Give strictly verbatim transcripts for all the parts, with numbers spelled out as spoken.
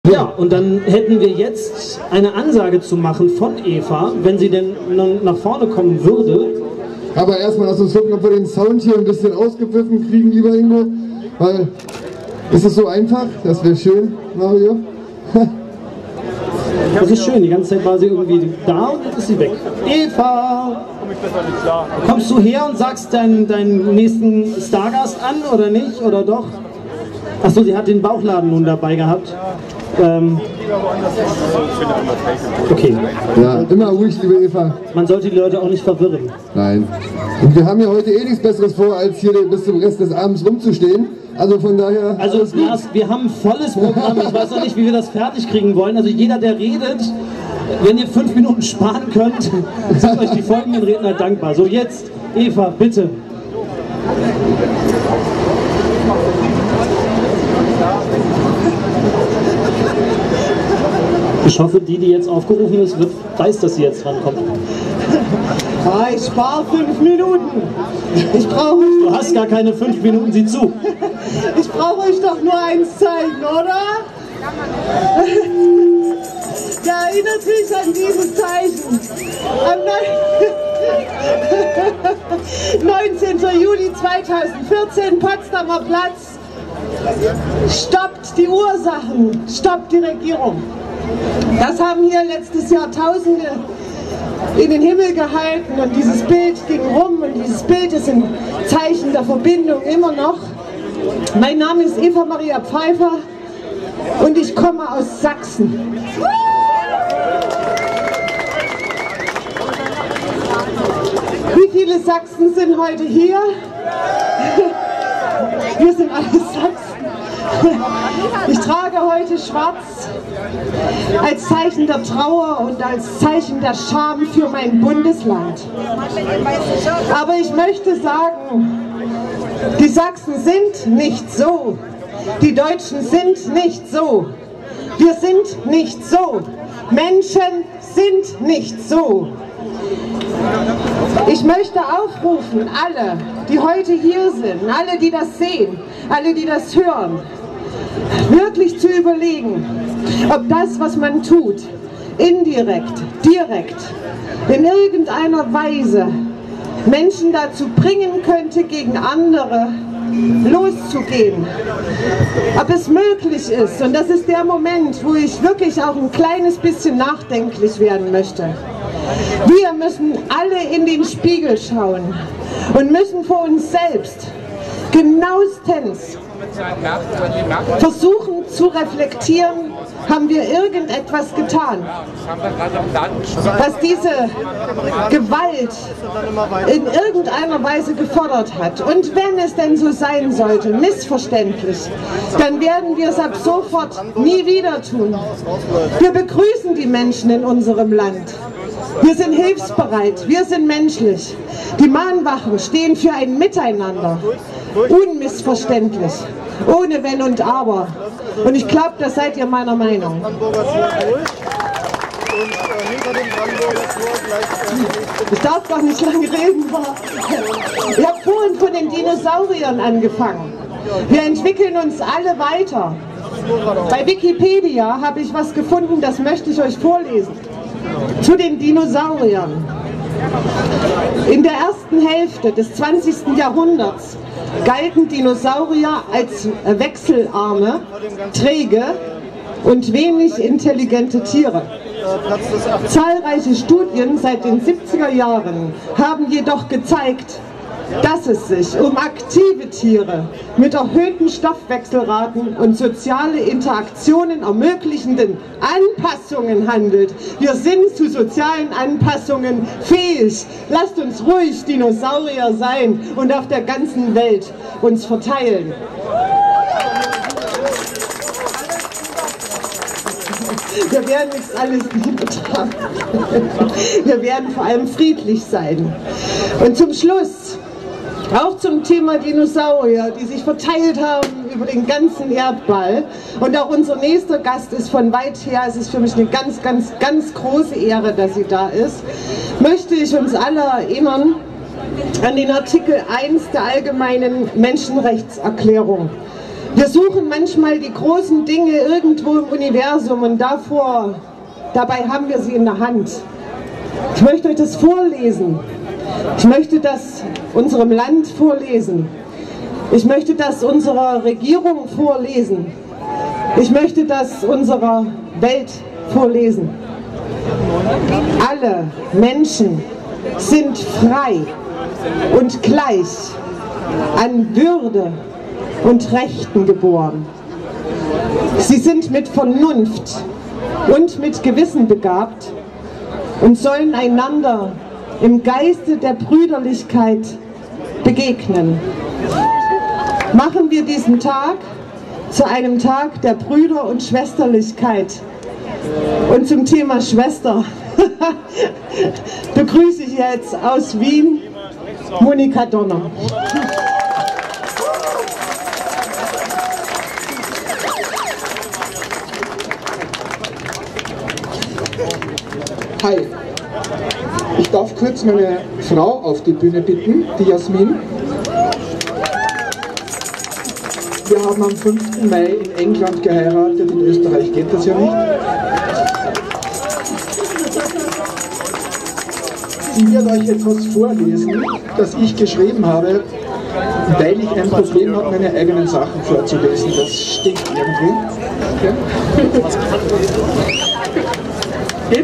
Ja, und dann hätten wir jetzt eine Ansage zu machen von Eva, wenn sie denn nach vorne kommen würde. Aber erstmal lass uns gucken, ob wir den Sound hier ein bisschen ausgepfiffen kriegen, lieber Ingo. Weil, ist es so einfach? Das wäre schön, Mario. Das ist schön, die ganze Zeit war sie irgendwie da und jetzt ist sie weg. Eva! Kommst du her und sagst deinen, deinen nächsten Stargast an oder nicht? Oder doch? Achso, sie hat den Bauchladen nun dabei gehabt. Ähm, okay. Ja, immer ruhig, liebe Eva. Man sollte die Leute auch nicht verwirren. Nein. Und wir haben ja heute eh nichts Besseres vor, als hier bis zum Rest des Abends rumzustehen. Also von daher... Also Lars, wir haben ein volles Programm. Ich weiß noch nicht, wie wir das fertig kriegen wollen. Also jeder, der redet, wenn ihr fünf Minuten sparen könnt, sind euch die folgenden Redner dankbar. So, jetzt, Eva, bitte. Ich hoffe, die, die jetzt aufgerufen ist, wird, weiß, dass sie jetzt drankommt. Ah, ich spare fünf Minuten. Ich brauche. Du hast gar keine fünf Minuten, sieh zu. Ich brauche euch doch nur eins zeigen, oder? Ja, erinnert sich an dieses Zeichen. Am neunzehnten Juli zweitausendvierzehn, Potsdamer Platz. Stoppt die Ursachen, stoppt die Regierung. Das haben hier letztes Jahr Tausende in den Himmel gehalten und dieses Bild ging rum und dieses Bild ist ein Zeichen der Verbindung immer noch. Mein Name ist Eva Maria Pfeiffer und ich komme aus Sachsen. Wie viele Sachsen sind heute hier? Wir sind alle Sachsen. Ich trage heute schwarz als Zeichen der Trauer und als Zeichen der Scham für mein Bundesland. Aber ich möchte sagen, die Sachsen sind nicht so. Die Deutschen sind nicht so. Wir sind nicht so. Menschen sind nicht so. Ich möchte aufrufen, alle, die heute hier sind, alle, die das sehen, alle, die das hören, wirklich zu überlegen, ob das, was man tut, indirekt, direkt, in irgendeiner Weise Menschen dazu bringen könnte, gegen andere loszugehen. Ob es möglich ist, und das ist der Moment, wo ich wirklich auch ein kleines bisschen nachdenklich werden möchte. Wir müssen alle in den Spiegel schauen und müssen vor uns selbst genauestens versuchen zu reflektieren, haben wir irgendetwas getan, was diese Gewalt in irgendeiner Weise gefordert hat. Und wenn es denn so sein sollte, missverständlich, dann werden wir es ab sofort nie wieder tun. Wir begrüßen die Menschen in unserem Land. Wir sind hilfsbereit, wir sind menschlich. Die Mahnwachen stehen für ein Miteinander, unmissverständlich, ohne Wenn und Aber. Und ich glaube, da seid ihr meiner Meinung. Ich darf doch nicht lange reden. Ich habe vorhin von den Dinosauriern angefangen. Wir entwickeln uns alle weiter. Bei Wikipedia habe ich was gefunden, das möchte ich euch vorlesen. Zu den Dinosauriern. In der ersten Hälfte des zwanzigsten Jahrhunderts galten Dinosaurier als wechselarme, träge und wenig intelligente Tiere. Zahlreiche Studien seit den siebziger Jahren haben jedoch gezeigt, dass es sich um aktive Tiere mit erhöhten Stoffwechselraten und soziale Interaktionen ermöglichenden Anpassungen handelt. Wir sind zu sozialen Anpassungen fähig. Lasst uns ruhig Dinosaurier sein und auf der ganzen Welt uns verteilen. Wir werden nicht alles niedertragen. Wir werden vor allem friedlich sein. Und zum Schluss auch zum Thema Dinosaurier, die sich verteilt haben über den ganzen Erdball. Und auch unser nächster Gast ist von weit her. Es ist für mich eine ganz, ganz, ganz große Ehre, dass sie da ist. Möchte ich uns alle erinnern an den Artikel eins der Allgemeinen Menschenrechtserklärung. Wir suchen manchmal die großen Dinge irgendwo im Universum und davor, dabei haben wir sie in der Hand. Ich möchte euch das vorlesen. Ich möchte das unserem Land vorlesen. Ich möchte das unserer Regierung vorlesen. Ich möchte das unserer Welt vorlesen. Alle Menschen sind frei und gleich an Würde und Rechten geboren. Sie sind mit Vernunft und mit Gewissen begabt und sollen einander im Geiste der Brüderlichkeit begegnen. Machen wir diesen Tag zu einem Tag der Brüder- und Schwesterlichkeit. Und zum Thema Schwester begrüße ich jetzt aus Wien Monika Donner. Hi, ich darf kurz meine Frau auf die Bühne bitten, die Jasmin. Wir haben am fünften Mai in England geheiratet, in Österreich geht das ja nicht. Sie wird euch etwas vorlesen, das ich geschrieben habe, weil ich ein Problem habe, meine eigenen Sachen vorzulesen. Das stinkt irgendwie. Okay. Geht?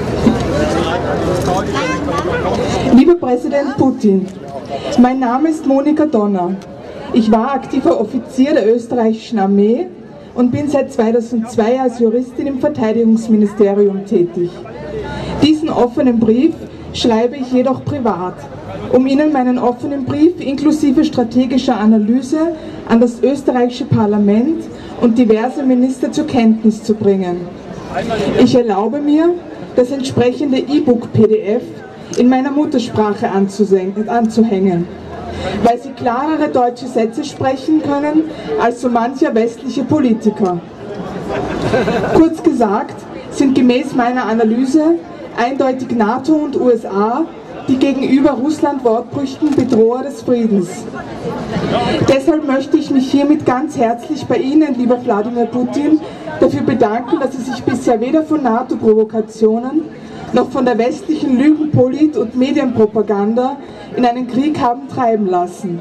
Lieber Präsident Putin, mein Name ist Monika Donner. Ich war aktiver Offizier der österreichischen Armee und bin seit zweitausendzwei als Juristin im Verteidigungsministerium tätig. Diesen offenen Brief schreibe ich jedoch privat, um Ihnen meinen offenen Brief inklusive strategischer Analyse an das österreichische Parlament und diverse Minister zur Kenntnis zu bringen. Ich erlaube mir, das entsprechende E-Book-P D F in meiner Muttersprache anzuhängen, weil sie klarere deutsche Sätze sprechen können als so mancher westliche Politiker. Kurz gesagt sind gemäß meiner Analyse eindeutig NATO und U S A die gegenüber Russland wortbrüchigen Bedroher des Friedens. Deshalb möchte ich mich hiermit ganz herzlich bei Ihnen, lieber Wladimir Putin, dafür bedanken, dass Sie sich bisher weder von NATO-Provokationen noch von der westlichen Lügen-, Polit- und Medienpropaganda in einen Krieg haben treiben lassen.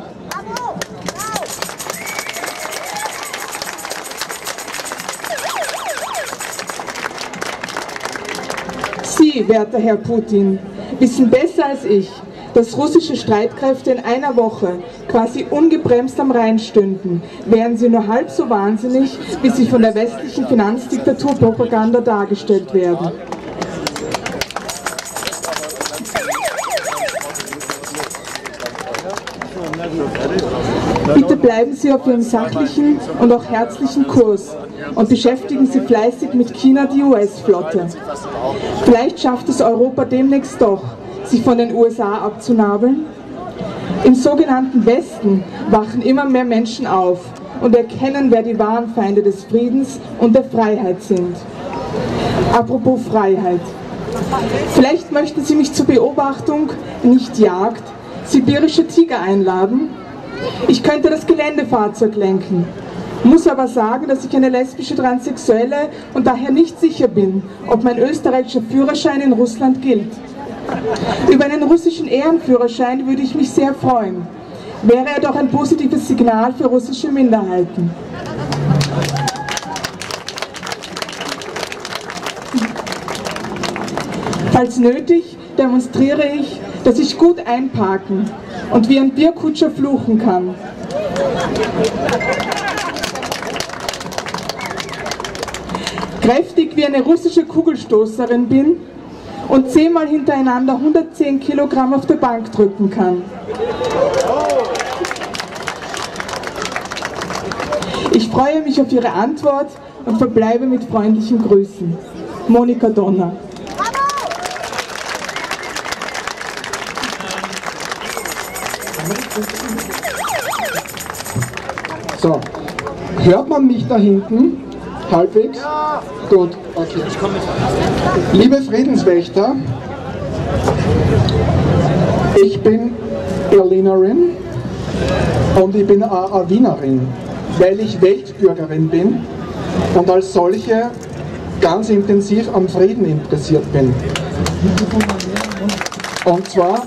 Sie, werter Herr Putin, wissen besser als ich, dass russische Streitkräfte in einer Woche quasi ungebremst am Rhein stünden, wären sie nur halb so wahnsinnig, wie sie von der westlichen Finanzdiktaturpropaganda dargestellt werden. Bitte bleiben Sie auf Ihrem sachlichen und auch herzlichen Kurs und beschäftigen Sie fleißig mit China die U S-Flotte. Vielleicht schafft es Europa demnächst doch, sich von den U S A abzunabeln. Im sogenannten Westen wachen immer mehr Menschen auf und erkennen, wer die wahren Feinde des Friedens und der Freiheit sind. Apropos Freiheit. Vielleicht möchten Sie mich zur Beobachtung, nicht Jagd, sibirische Tiger einladen. Ich könnte das Geländefahrzeug lenken, muss aber sagen, dass ich eine lesbische Transsexuelle und daher nicht sicher bin, ob mein österreichischer Führerschein in Russland gilt. Über einen russischen Ehrenführerschein würde ich mich sehr freuen. Wäre er doch ein positives Signal für russische Minderheiten. Falls nötig, demonstriere ich, dass ich gut einparken und wie ein Bierkutscher fluchen kann. Kräftig wie eine russische Kugelstoßerin bin und zehnmal hintereinander hundertzehn Kilogramm auf der Bank drücken kann. Ich freue mich auf Ihre Antwort und verbleibe mit freundlichen Grüßen. Monika Donner. So, hört man mich da hinten? Halbwegs? Ja. Gut, okay. Liebe Friedenswächter, ich bin Berlinerin und ich bin auch eine Wienerin. weil ich Weltbürgerin bin und als solche ganz intensiv am Frieden interessiert bin. Und zwar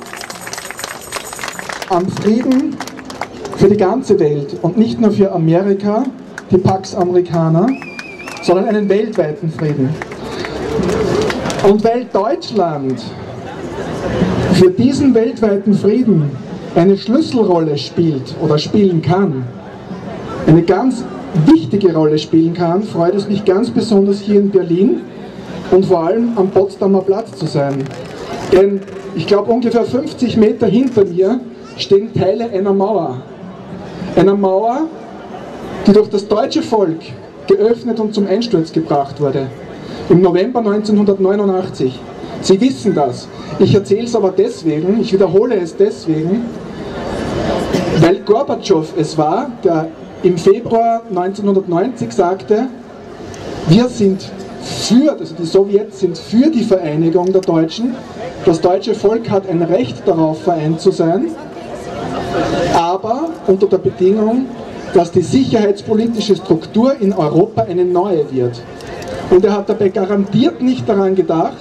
am Frieden für die ganze Welt und nicht nur für Amerika, die Pax Americana, sondern einen weltweiten Frieden. Und weil Deutschland für diesen weltweiten Frieden eine Schlüsselrolle spielt oder spielen kann, eine ganz wichtige Rolle spielen kann, freut es mich ganz besonders hier in Berlin und vor allem am Potsdamer Platz zu sein. Denn ich glaube ungefähr fünfzig Meter hinter mir stehen Teile einer Mauer. Einer Mauer, die durch das deutsche Volk geöffnet und zum Einsturz gebracht wurde. Im November neunzehnhundertneunundachtzig. Sie wissen das. Ich erzähle es aber deswegen, ich wiederhole es deswegen, weil Gorbatschow es war, der im Februar neunzehnhundertneunzig sagte, wir sind für, also die Sowjets sind für die Vereinigung der Deutschen, das deutsche Volk hat ein Recht darauf, vereint zu sein, aber unter der Bedingung, dass die sicherheitspolitische Struktur in Europa eine neue wird. Und er hat dabei garantiert nicht daran gedacht,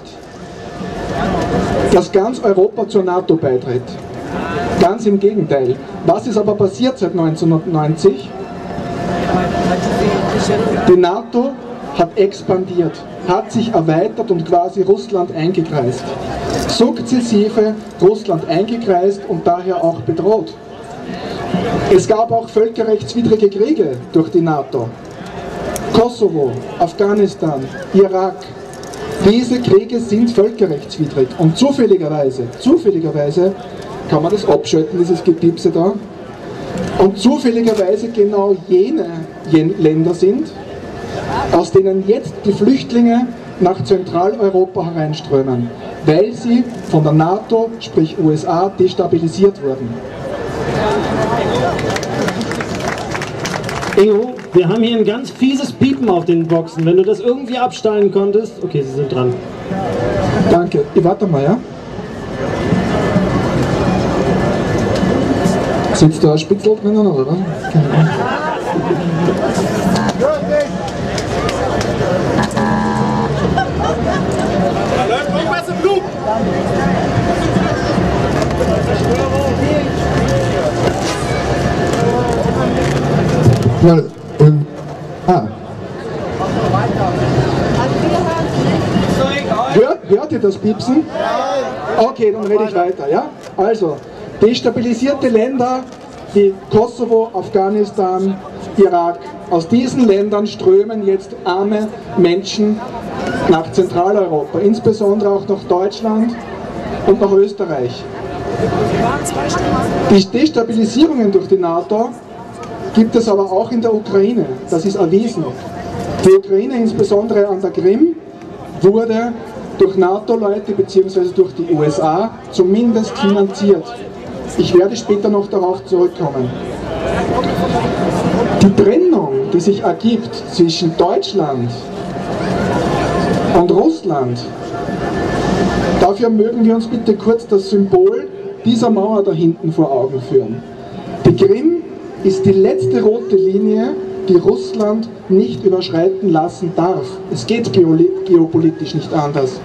dass ganz Europa zur NATO beitritt. Ganz im Gegenteil. Was ist aber passiert seit neunzehnhundertneunzig? Die NATO hat expandiert, hat sich erweitert und quasi Russland eingekreist. Sukzessive Russland eingekreist und daher auch bedroht. Es gab auch völkerrechtswidrige Kriege durch die NATO. Kosovo, Afghanistan, Irak. Diese Kriege sind völkerrechtswidrig und zufälligerweise, zufälligerweise kann man das abschalten, dieses Gepiepse da, und zufälligerweise genau jene Länder sind, aus denen jetzt die Flüchtlinge nach Zentraleuropa hereinströmen, weil sie von der NATO, sprich U S A, destabilisiert wurden. Ingo, wir haben hier ein ganz fieses Piepen auf den Boxen. Wenn du das irgendwie abstellen konntest... Okay, sie sind dran. Danke. Ich warte mal, ja? Sitzt da ein Spitzel drinnen, oder? Genau. Ja, und, ah. Hört, hört ihr das Piepsen? Okay, dann rede ich weiter, ja? Also, destabilisierte Länder wie Kosovo, Afghanistan, Irak. Aus diesen Ländern strömen jetzt arme Menschen nach Zentraleuropa, insbesondere auch nach Deutschland und nach Österreich. Die Destabilisierungen durch die NATO gibt es aber auch in der Ukraine, das ist erwiesen. Die Ukraine, insbesondere an der Krim, wurde durch NATO-Leute bzw. durch die U S A zumindest finanziert. Ich werde später noch darauf zurückkommen. Die Trennung, die sich ergibt zwischen Deutschland und Russland, dafür mögen wir uns bitte kurz das Symbol dieser Mauer da hinten vor Augen führen. Die Krim ist die letzte rote Linie, die Russland nicht überschreiten lassen darf. Es geht geopolitisch nicht anders.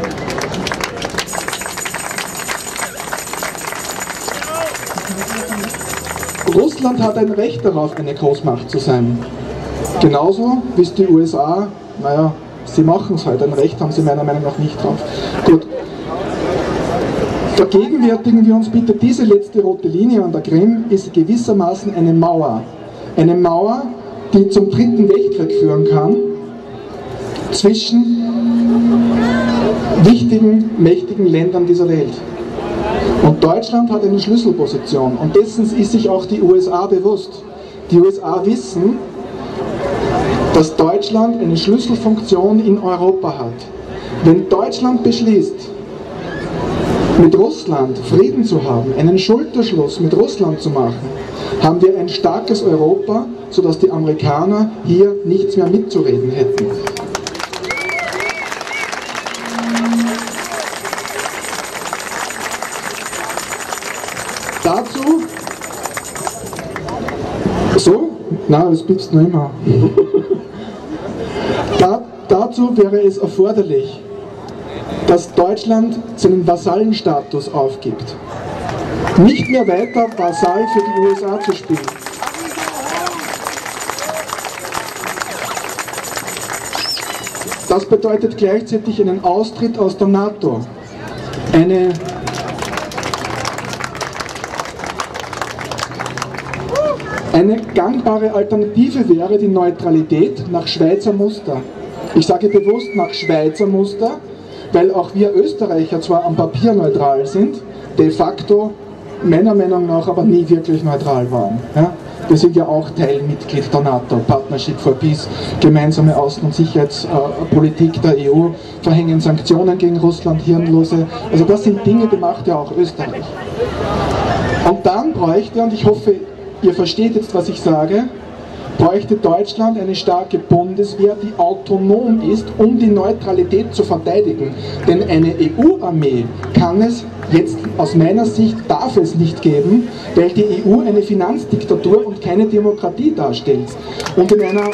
Russland hat ein Recht darauf, eine Großmacht zu sein. Genauso wie es die U S A, naja, sie machen es halt, ein Recht haben sie meiner Meinung nach nicht drauf. Gut. Vergegenwärtigen wir uns bitte, diese letzte rote Linie an der Krim ist gewissermaßen eine Mauer. Eine Mauer, die zum Dritten Weltkrieg führen kann, zwischen wichtigen, mächtigen Ländern dieser Welt. Und Deutschland hat eine Schlüsselposition und dessen ist sich auch die U S A bewusst. Die U S A wissen, dass Deutschland eine Schlüsselfunktion in Europa hat. Wenn Deutschland beschließt, mit Russland Frieden zu haben, einen Schulterschluss mit Russland zu machen, haben wir ein starkes Europa, sodass die Amerikaner hier nichts mehr mitzureden hätten. Dazu, so, Nein, das gibt's noch immer. da, dazu wäre es erforderlich, dass Deutschland seinen Vasallenstatus aufgibt. Nicht mehr weiter Vasall für die U S A zu spielen. Das bedeutet gleichzeitig einen Austritt aus der NATO. Eine Eine gangbare Alternative wäre die Neutralität nach Schweizer Muster. Ich sage bewusst nach Schweizer Muster, weil auch wir Österreicher zwar am Papier neutral sind, de facto meiner Meinung nach aber nie wirklich neutral waren. Ja? Wir sind ja auch Teilmitglied der NATO, Partnership for Peace, gemeinsame Außen- und Sicherheitspolitik der E U, verhängen Sanktionen gegen Russland, Hirnlose. Also das sind Dinge, die macht ja auch Österreich. Und dann bräuchte, und ich hoffe, ihr versteht jetzt, was ich sage, bräuchte Deutschland eine starke Bundeswehr, die autonom ist, um die Neutralität zu verteidigen. Denn eine E U-Armee kann es jetzt aus meiner Sicht, darf es nicht geben, weil die E U eine Finanzdiktatur und keine Demokratie darstellt. Und in einer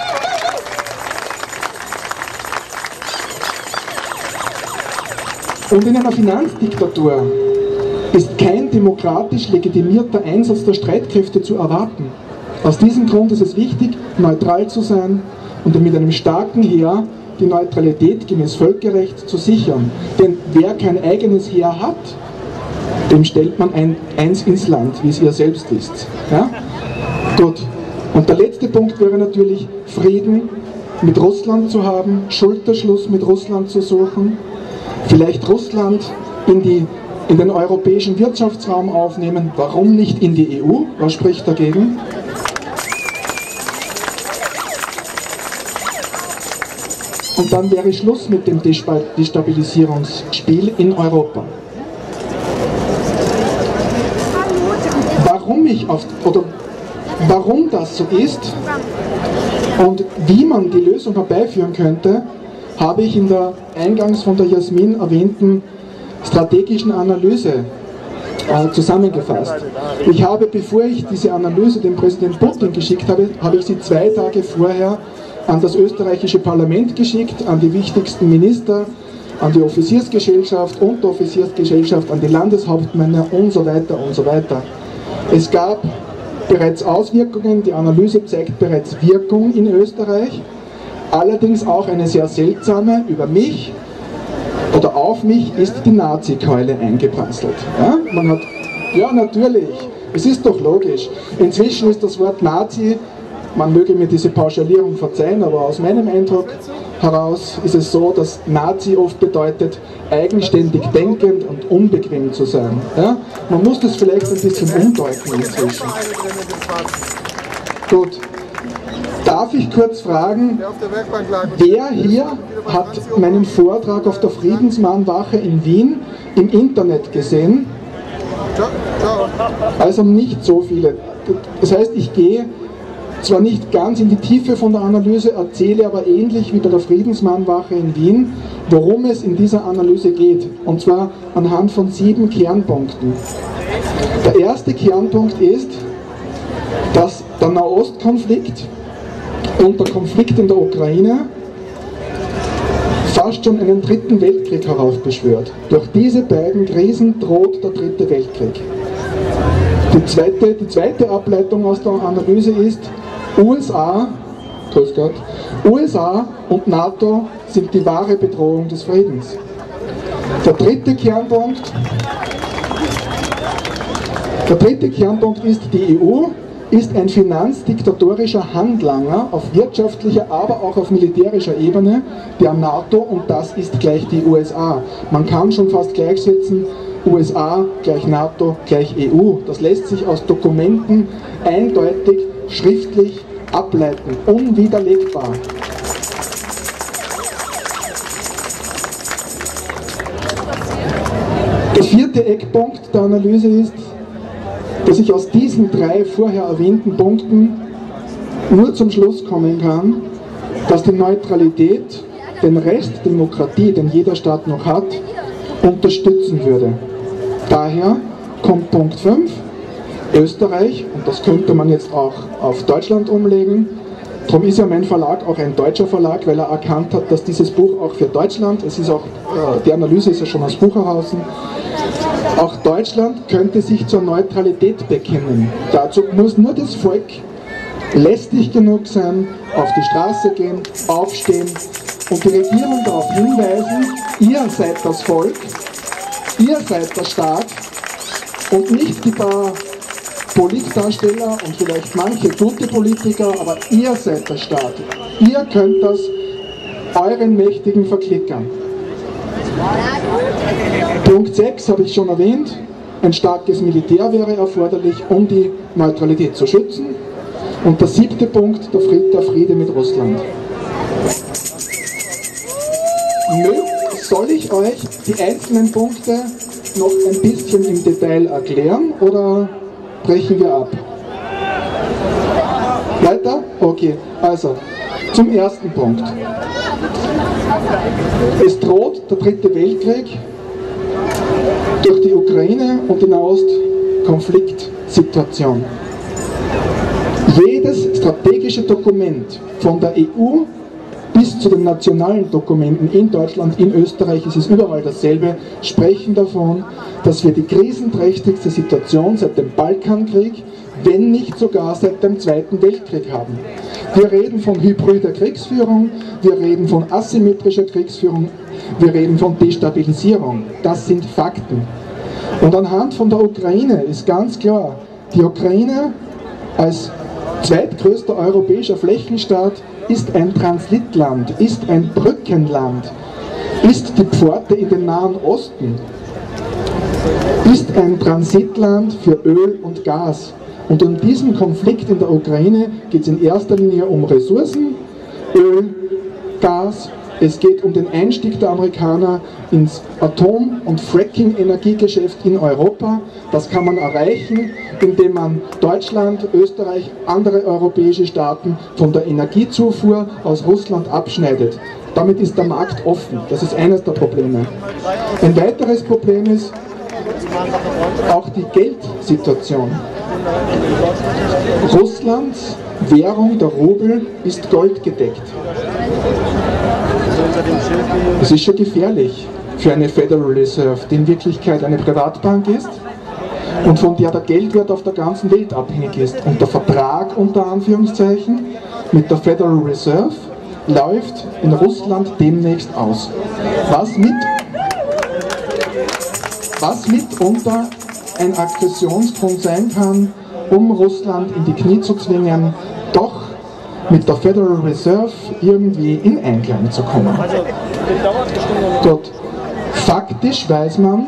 Und in einer Finanzdiktatur ist kein demokratisch legitimierter Einsatz der Streitkräfte zu erwarten. Aus diesem Grund ist es wichtig, neutral zu sein und mit einem starken Heer die Neutralität gemäß Völkerrecht zu sichern. Denn wer kein eigenes Heer hat, dem stellt man ein, eins ins Land, wie es ihr selbst ist. Ja? Gut. Und der letzte Punkt wäre natürlich, Frieden mit Russland zu haben, Schulterschluss mit Russland zu suchen, vielleicht Russland in die in den europäischen Wirtschaftsraum aufnehmen. Warum nicht in die E U? Was spricht dagegen? Und dann wäre Schluss mit dem Destabilisierungsspiel in Europa. Warum ich auf, oder warum das so ist und wie man die Lösung herbeiführen könnte, habe ich in der eingangs von der Jasmin erwähnten strategischen Analyse äh, zusammengefasst. Ich habe, bevor ich diese Analyse dem Präsident Putin geschickt habe, habe ich sie zwei Tage vorher an das österreichische Parlament geschickt, an die wichtigsten Minister, an die Offiziersgesellschaft, Unteroffiziersgesellschaft, an die Landeshauptmänner und so weiter und so weiter. Es gab bereits Auswirkungen, die Analyse zeigt bereits Wirkung in Österreich, allerdings auch eine sehr seltsame. Über mich oder auf mich ist die Nazi-Keule eingeprasselt. Ja? Man hat, ja natürlich, es ist doch logisch. Inzwischen ist das Wort Nazi, man möge mir diese Pauschalierung verzeihen, aber aus meinem Eindruck heraus ist es so, dass Nazi oft bedeutet, eigenständig denkend und unbequem zu sein. Ja? Man muss das vielleicht ein bisschen umdeuten inzwischen. Gut. Darf ich kurz fragen, wer hier hat meinen Vortrag auf der Friedensmahnwache in Wien im Internet gesehen? Also nicht so viele. Das heißt, ich gehe zwar nicht ganz in die Tiefe von der Analyse, erzähle aber ähnlich wie bei der Friedensmahnwache in Wien, worum es in dieser Analyse geht. Und zwar anhand von sieben Kernpunkten. Der erste Kernpunkt ist, dass der Nahostkonflikt und der Konflikt in der Ukraine fast schon einen dritten Weltkrieg heraufbeschwört. Durch diese beiden Krisen droht der dritte Weltkrieg. Die zweite, die zweite Ableitung aus der Analyse ist, U S A, grüß Gott, U S A und NATO sind die wahre Bedrohung des Friedens. Der dritte Kernpunkt, der dritte Kernpunkt ist, die E U ist ein finanzdiktatorischer Handlanger auf wirtschaftlicher, aber auch auf militärischer Ebene der NATO und das ist gleich die U S A. Man kann schon fast gleichsetzen, U S A gleich NATO gleich E U. Das lässt sich aus Dokumenten eindeutig schriftlich ableiten, unwiderlegbar. Der vierte Eckpunkt der Analyse ist, dass ich aus diesen drei vorher erwähnten Punkten nur zum Schluss kommen kann, dass die Neutralität den Rest Demokratie, den jeder Staat noch hat, unterstützen würde. Daher kommt Punkt fünf, Österreich, und das könnte man jetzt auch auf Deutschland umlegen. Darum ist ja mein Verlag auch ein deutscher Verlag, weil er erkannt hat, dass dieses Buch auch für Deutschland, es ist auch, äh, die Analyse ist ja schon aus Bucherhausen, auch Deutschland könnte sich zur Neutralität bekennen. Dazu muss nur das Volk lästig genug sein, auf die Straße gehen, aufstehen und die Regierung darauf hinweisen, ihr seid das Volk, ihr seid der Staat und nicht die paar Politdarsteller und vielleicht manche gute Politiker, aber ihr seid der Staat. Ihr könnt das euren Mächtigen verklickern. Punkt sechs habe ich schon erwähnt. Ein starkes Militär wäre erforderlich, um die Neutralität zu schützen. Und der siebte Punkt, der Friede, der Friede mit Russland. Soll ich euch die einzelnen Punkte noch ein bisschen im Detail erklären oder brechen wir ab? Weiter? Okay, also zum ersten Punkt. Es droht der dritte Weltkrieg durch die Ukraine und die Nahost-Konfliktsituation. Jedes strategische Dokument von der E U bis zu den nationalen Dokumenten in Deutschland, in Österreich, ist es überall dasselbe, sprechen davon, dass wir die krisenträchtigste Situation seit dem Balkankrieg, wenn nicht sogar seit dem Zweiten Weltkrieg haben. Wir reden von hybrider Kriegsführung, wir reden von asymmetrischer Kriegsführung, wir reden von Destabilisierung. Das sind Fakten. Und anhand von der Ukraine ist ganz klar, die Ukraine als zweitgrößter europäischer Flächenstaat ist ein Transitland, ist ein Brückenland, ist die Pforte in den Nahen Osten, ist ein Transitland für Öl und Gas. Und um diesen Konflikt in der Ukraine geht es in erster Linie um Ressourcen, Öl, Gas. Es geht um den Einstieg der Amerikaner ins Atom- und Fracking-Energiegeschäft in Europa. Das kann man erreichen, indem man Deutschland, Österreich, andere europäische Staaten von der Energiezufuhr aus Russland abschneidet. Damit ist der Markt offen. Das ist eines der Probleme. Ein weiteres Problem ist auch die Geldsituation. Russlands Währung, der Rubel, ist goldgedeckt. Das ist schon gefährlich für eine Federal Reserve, die in Wirklichkeit eine Privatbank ist und von der der Geldwert auf der ganzen Welt abhängig ist. Und der Vertrag unter Anführungszeichen mit der Federal Reserve läuft in Russland demnächst aus. Was, mit, was mitunter ein Aggressionsgrund sein kann, um Russland in die Knie zu zwingen, doch mit der Federal Reserve irgendwie in Einklang zu kommen. Dort faktisch weiß man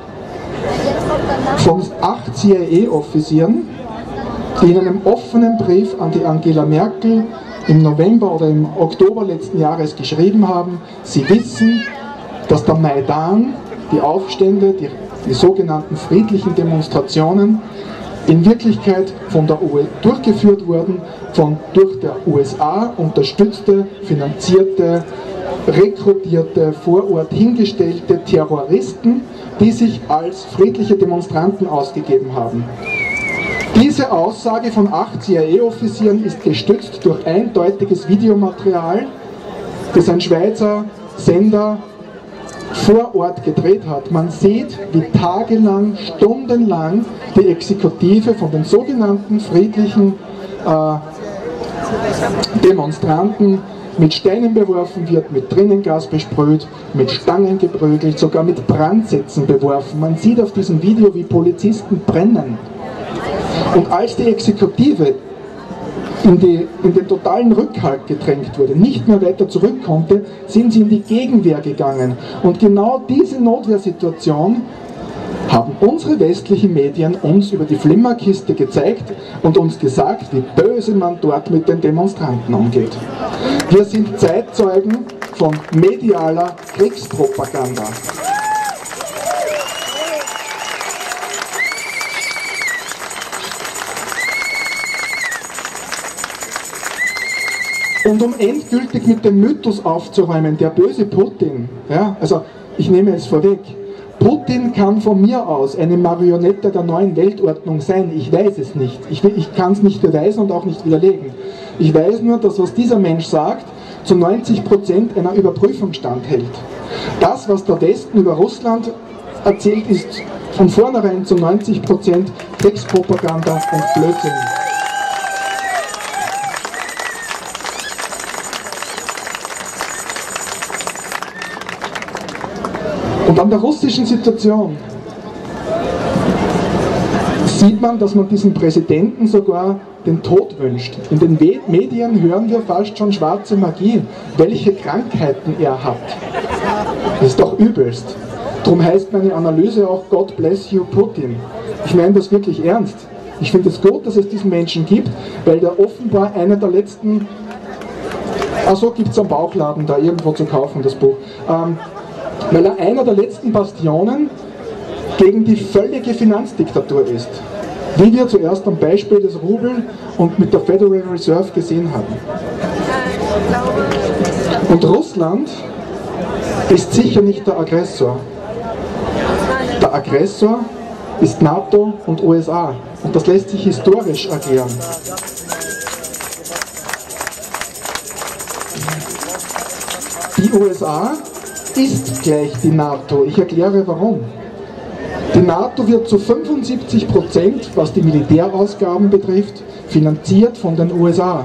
von acht C I A-Offizieren, die in einem offenen Brief an die Angela Merkel im November oder im Oktober letzten Jahres geschrieben haben, sie wissen, dass der Maidan, die Aufstände, die, die sogenannten friedlichen Demonstrationen, in Wirklichkeit von der U S A durchgeführt wurden, von durch der U S A unterstützte, finanzierte, rekrutierte, vor Ort hingestellte Terroristen, die sich als friedliche Demonstranten ausgegeben haben. Diese Aussage von acht C I A-Offizieren ist gestützt durch eindeutiges Videomaterial, das ein Schweizer Sender vor Ort gedreht hat. Man sieht, wie tagelang, stundenlang die Exekutive von den sogenannten friedlichen äh, Demonstranten mit Steinen beworfen wird, mit Tränengas besprüht, mit Stangen geprügelt, sogar mit Brandsätzen beworfen. Man sieht auf diesem Video, wie Polizisten brennen. Und als die Exekutive in, die, in den totalen Rückhalt gedrängt wurde, nicht mehr weiter zurück konnte, sind sie in die Gegenwehr gegangen. Und genau diese Notwehrsituation haben unsere westlichen Medien uns über die Flimmerkiste gezeigt und uns gesagt, wie böse man dort mit den Demonstranten umgeht. Wir sind Zeitzeugen von medialer Kriegspropaganda. Und um endgültig mit dem Mythos aufzuräumen, der böse Putin, ja, also ich nehme es vorweg, Putin kann von mir aus eine Marionette der neuen Weltordnung sein, ich weiß es nicht. Ich, ich kann es nicht beweisen und auch nicht widerlegen. Ich weiß nur, dass was dieser Mensch sagt, zu neunzig Prozent einer Überprüfung standhält. Das, was der Westen über Russland erzählt, ist von vornherein zu neunzig Prozent Kriegspropaganda und Blödsinn. Und an der russischen Situation sieht man, dass man diesem Präsidenten sogar den Tod wünscht. In den Medien hören wir fast schon schwarze Magie, welche Krankheiten er hat. Das ist doch übelst. Darum heißt meine Analyse auch God bless you Putin. Ich meine das wirklich ernst. Ich finde es gut, dass es diesen Menschen gibt, weil der offenbar einer der letzten... Ach so, gibt es am Bauchladen da irgendwo zu kaufen, das Buch. Ähm, weil er einer der letzten Bastionen gegen die völlige Finanzdiktatur ist. Wie wir zuerst am Beispiel des Rubel und mit der Federal Reserve gesehen haben. Und Russland ist sicher nicht der Aggressor. Der Aggressor ist NATO und U S A. Und das lässt sich historisch erklären. Die U S A ist gleich die NATO. Ich erkläre warum. Die NATO wird zu fünfundsiebzig Prozent, was die Militärausgaben betrifft, finanziert von den U S A.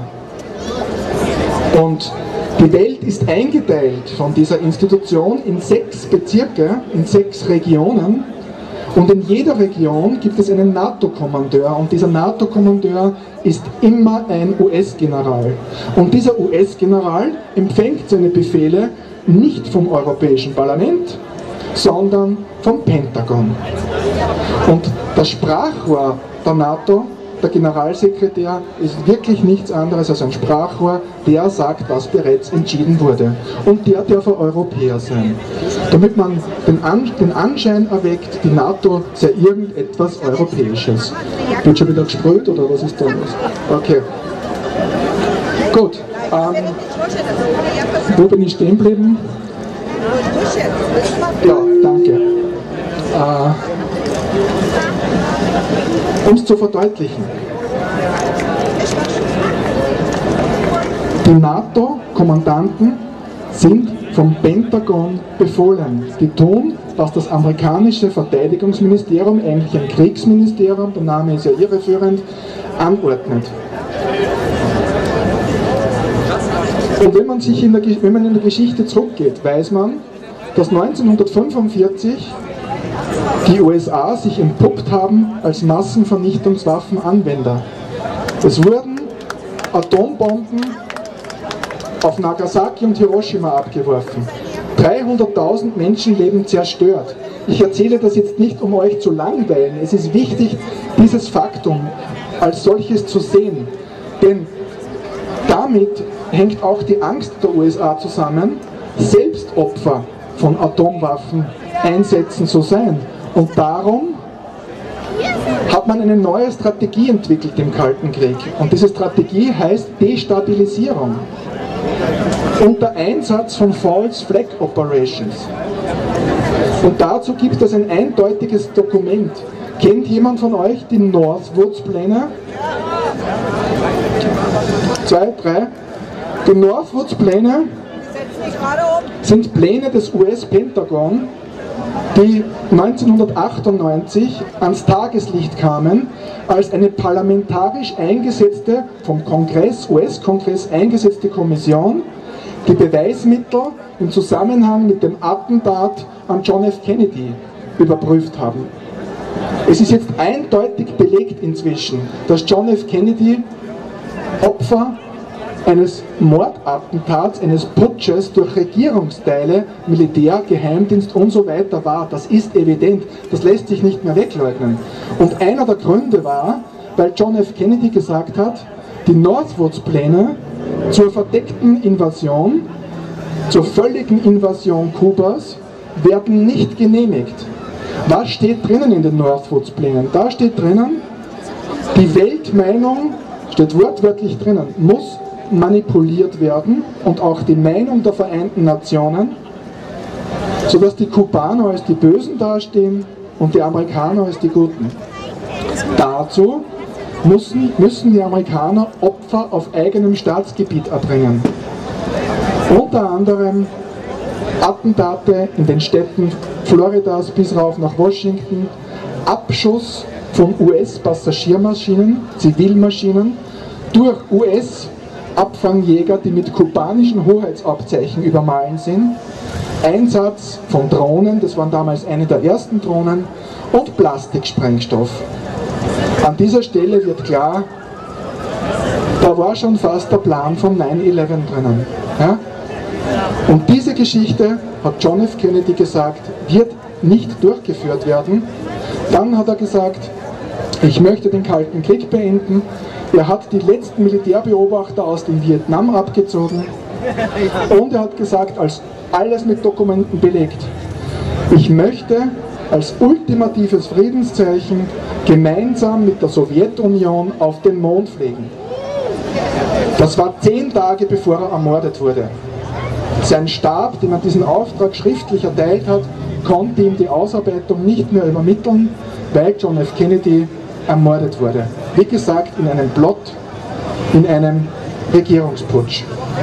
Und die Welt ist eingeteilt von dieser Institution in sechs Bezirke, in sechs Regionen. Und in jeder Region gibt es einen NATO-Kommandeur. Und dieser NATO-Kommandeur ist immer ein U S-General. Und dieser U S-General empfängt seine Befehle nicht vom Europäischen Parlament, sondern vom Pentagon. Und das Sprachrohr der NATO, der Generalsekretär, ist wirklich nichts anderes als ein Sprachrohr, der sagt, was bereits entschieden wurde. Und der darf ein Europäer sein. Damit man den, An den Anschein erweckt, die NATO sei irgendetwas Europäisches. Wird schon wieder gesprüht oder was ist da los? Okay. Gut. Ähm, wo bin ich stehen geblieben? Ja, danke. Äh, um es zu verdeutlichen. Die NATO-Kommandanten sind vom Pentagon befohlen. Die tun, was das amerikanische Verteidigungsministerium, eigentlich ein Kriegsministerium, der Name ist ja irreführend, anordnet. Und wenn man, sich in der, wenn man in der Geschichte zurückgeht, weiß man, dass neunzehnhundertfünfundvierzig die U S A sich entpuppt haben als Massenvernichtungswaffenanwender. Es wurden Atombomben auf Nagasaki und Hiroshima abgeworfen. dreihunderttausend Menschenleben zerstört. Ich erzähle das jetzt nicht, um euch zu langweilen. Es ist wichtig, dieses Faktum als solches zu sehen. Denn damit hängt auch die Angst der U S A zusammen, selbst Opfer von Atomwaffeneinsätzen zu sein. Und darum hat man eine neue Strategie entwickelt im Kalten Krieg. Und diese Strategie heißt Destabilisierung und der Einsatz von False Flag Operations. Und dazu gibt es ein eindeutiges Dokument. Kennt jemand von euch die Northwoods-Pläne? Zwei, drei. Die Northwoods-Pläne sind Pläne des U S-Pentagon, die neunzehnhundertachtundneunzig ans Tageslicht kamen, als eine parlamentarisch eingesetzte, vom Kongress, U S-Kongress eingesetzte Kommission, die Beweismittel im Zusammenhang mit dem Attentat an John F. Kennedy überprüft haben. Es ist jetzt eindeutig belegt inzwischen, dass John F. Kennedy Opfer eines Mordattentats, eines Putsches durch Regierungsteile, Militär, Geheimdienst und so weiter war. Das ist evident, das lässt sich nicht mehr wegleugnen. Und einer der Gründe war, weil John F. Kennedy gesagt hat, die Northwoods-Pläne zur verdeckten Invasion, zur völligen Invasion Kubas, werden nicht genehmigt. Was steht drinnen in den Northwoods-Plänen? Da steht drinnen, die Weltmeinung, steht wortwörtlich drinnen, muss manipuliert werden und auch die Meinung der Vereinten Nationen sodass die Kubaner als die Bösen dastehen und die Amerikaner als die Guten. Dazu müssen, müssen die Amerikaner Opfer auf eigenem Staatsgebiet erbringen. Unter anderem Attentate in den Städten Floridas bis rauf nach Washington, Abschuss von U S-Passagiermaschinen, Zivilmaschinen, durch U S-Abfangjäger, die mit kubanischen Hoheitsabzeichen übermalen sind, Einsatz von Drohnen, das waren damals eine der ersten Drohnen, und Plastiksprengstoff. An dieser Stelle wird klar, da war schon fast der Plan vom nine eleven drinnen. Ja? Und diese Geschichte, hat John F. Kennedy gesagt, wird nicht durchgeführt werden. Dann hat er gesagt, ich möchte den Kalten Krieg beenden. Er hat die letzten Militärbeobachter aus dem Vietnam abgezogen und er hat gesagt, als alles mit Dokumenten belegt, ich möchte als ultimatives Friedenszeichen gemeinsam mit der Sowjetunion auf den Mond fliegen. Das war zehn Tage bevor er ermordet wurde. Sein Stab, dem er diesen Auftrag schriftlich erteilt hat, konnte ihm die Ausarbeitung nicht mehr übermitteln, weil John F. Kennedy ermordet wurde. Wie gesagt, in einem Plot, in einem Regierungsputsch.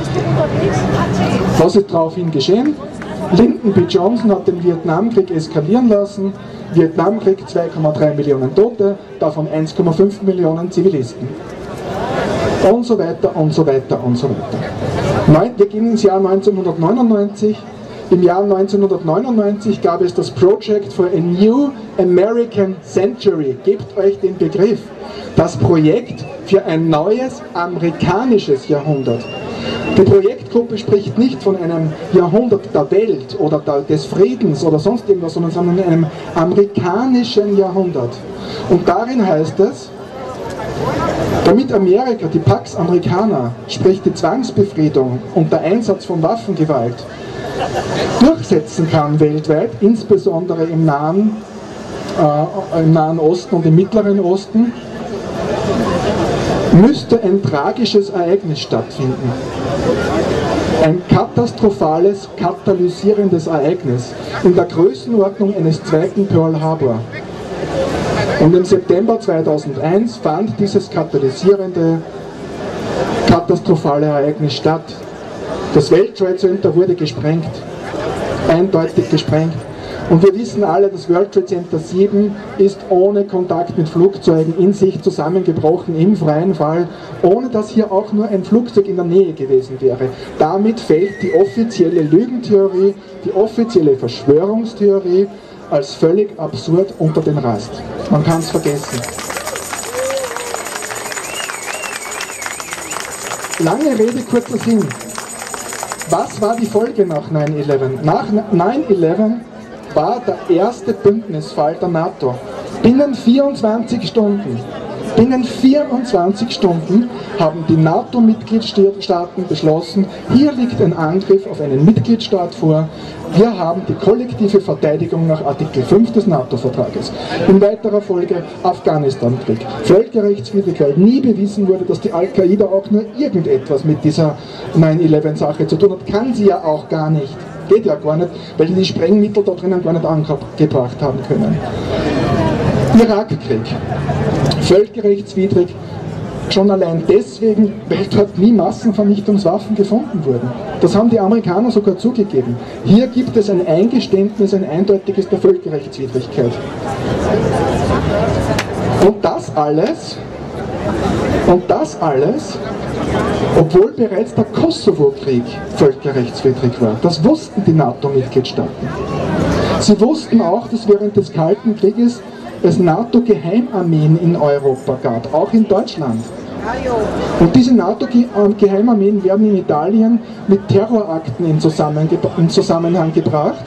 Was ist daraufhin geschehen? Lyndon B. Johnson hat den Vietnamkrieg eskalieren lassen. Vietnamkrieg, zwei Komma drei Millionen Tote, davon eins Komma fünf Millionen Zivilisten. Und so weiter und so weiter und so weiter. Wir gehen ins Jahr neunzehnhundertneunundneunzig. Im Jahr neunzehnhundertneunundneunzig gab es das Project for a New American Century. Gebt euch den Begriff. Das Projekt für ein neues amerikanisches Jahrhundert. Die Projektgruppe spricht nicht von einem Jahrhundert der Welt oder des Friedens oder sonst irgendwas, sondern von einem amerikanischen Jahrhundert. Und darin heißt es, damit Amerika, die Pax Americana, sprich die Zwangsbefriedung und der Einsatz von Waffengewalt, durchsetzen kann weltweit, insbesondere im Nahen, äh, im Nahen Osten und im Mittleren Osten, müsste ein tragisches Ereignis stattfinden. Ein katastrophales, katalysierendes Ereignis in der Größenordnung eines zweiten Pearl Harbor. Und im September zweitausendeins fand dieses katalysierende, katastrophale Ereignis statt. Das World Trade Center wurde gesprengt, eindeutig gesprengt. Und wir wissen alle, das World Trade Center sieben ist ohne Kontakt mit Flugzeugen in sich zusammengebrochen, im freien Fall, ohne dass hier auch nur ein Flugzeug in der Nähe gewesen wäre. Damit fällt die offizielle Lügentheorie, die offizielle Verschwörungstheorie als völlig absurd unter den Rast. Man kann es vergessen. Lange Rede, kurzer Sinn. Was war die Folge nach nine eleven? Nach nine eleven war der erste Bündnisfall der NATO. Binnen vierundzwanzig Stunden, binnen vierundzwanzig Stunden haben die NATO-Mitgliedstaaten beschlossen, hier liegt ein Angriff auf einen Mitgliedstaat vor, wir haben die kollektive Verteidigung nach Artikel fünf des NATO-Vertrages. In weiterer Folge Afghanistan-Krieg. Völkerrechtswidrig, weil nie bewiesen wurde, dass die Al-Qaida auch nur irgendetwas mit dieser nine eleven Sache zu tun hat. Kann sie ja auch gar nicht. Geht ja gar nicht, weil die die Sprengmittel da drinnen gar nicht angebracht haben können. Irakkrieg. Völkerrechtswidrig. Schon allein deswegen, weil dort nie Massenvernichtungswaffen gefunden wurden. Das haben die Amerikaner sogar zugegeben. Hier gibt es ein Eingeständnis, ein eindeutiges der Völkerrechtswidrigkeit. Und das alles, und das alles, obwohl bereits der Kosovo-Krieg völkerrechtswidrig war. Das wussten die NATO-Mitgliedstaaten. Sie wussten auch, dass während des Kalten Krieges es NATO-Geheimarmeen in Europa gab, auch in Deutschland. Und diese NATO-Geheimarmeen werden in Italien mit Terrorakten in Zusammenhang gebracht,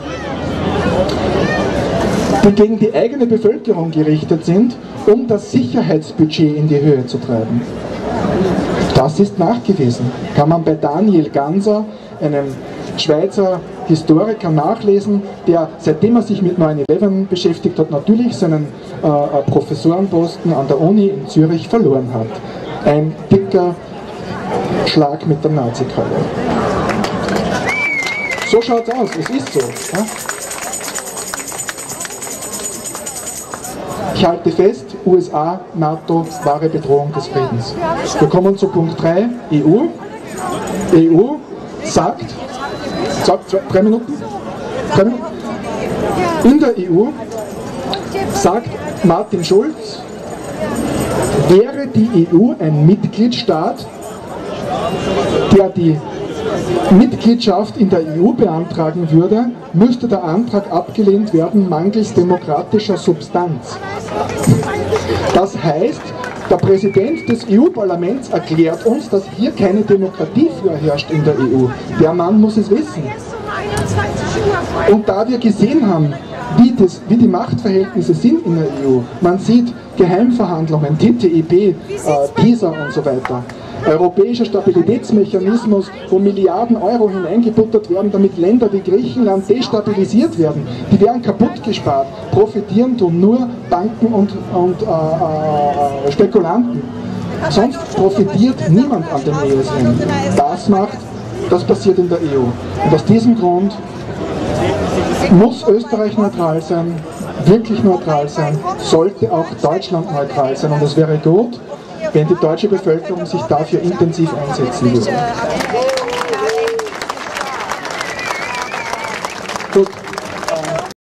die gegen die eigene Bevölkerung gerichtet sind, um das Sicherheitsbudget in die Höhe zu treiben. Das ist nachgewiesen. Kann man bei Daniel Ganser, einem Schweizer Historiker, nachlesen, der, seitdem er sich mit nine eleven beschäftigt hat, natürlich seinen äh, Professorenposten an der Uni in Zürich verloren hat. Ein dicker Schlag mit der Nazi-Keule. So schaut es aus, es ist so. Ja? Ich halte fest, U S A, NATO, wahre Bedrohung des Friedens. Wir kommen zu Punkt drei, E U. E U sagt, sagt zwei, drei Minuten, drei Minuten, in der E U sagt Martin Schulz, wäre die E U ein Mitgliedstaat, der die Mitgliedschaft in der E U beantragen würde, müsste der Antrag abgelehnt werden, mangels demokratischer Substanz. Das heißt, der Präsident des E U-Parlaments erklärt uns, dass hier keine Demokratie vorherrscht in der E U. Der Mann muss es wissen. Und da wir gesehen haben, wie, das, wie die Machtverhältnisse sind in der E U, man sieht Geheimverhandlungen, T T I P, äh, TISA und so weiter, europäischer Stabilitätsmechanismus, wo Milliarden Euro hineingebuttert werden, damit Länder wie Griechenland destabilisiert werden. Die werden kaputt gespart. Profitieren tun nur Banken und, und äh, äh, Spekulanten. Sonst profitiert niemand an dem E S M. Das macht, das passiert in der E U. Und aus diesem Grund muss Österreich neutral sein, wirklich neutral sein, sollte auch Deutschland neutral sein. Und es wäre gut, wenn die deutsche Bevölkerung sich dafür intensiv einsetzen würde.